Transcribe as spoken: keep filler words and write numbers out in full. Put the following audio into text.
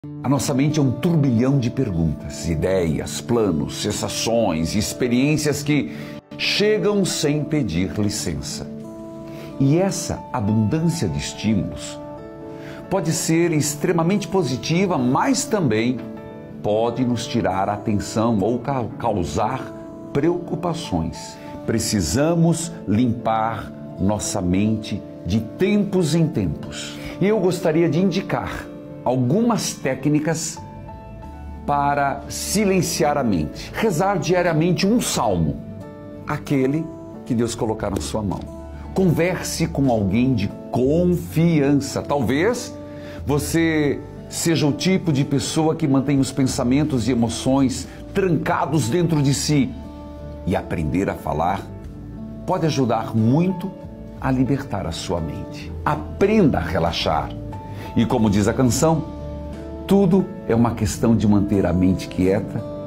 A nossa mente é um turbilhão de perguntas, ideias, planos, sensações e experiências que chegam sem pedir licença. E essa abundância de estímulos pode ser extremamente positiva, mas também pode nos tirar a atenção ou causar preocupações. Precisamos limpar nossa mente de tempos em tempos. E eu gostaria de indicar algumas técnicas para silenciar a mente. Rezar diariamente um salmo, aquele que Deus colocar na sua mão. Converse com alguém de confiança. Talvez você seja o tipo de pessoa que mantém os pensamentos e emoções trancados dentro de si. E aprender a falar pode ajudar muito a libertar a sua mente. Aprenda a relaxar. E como diz a canção, tudo é uma questão de manter a mente quieta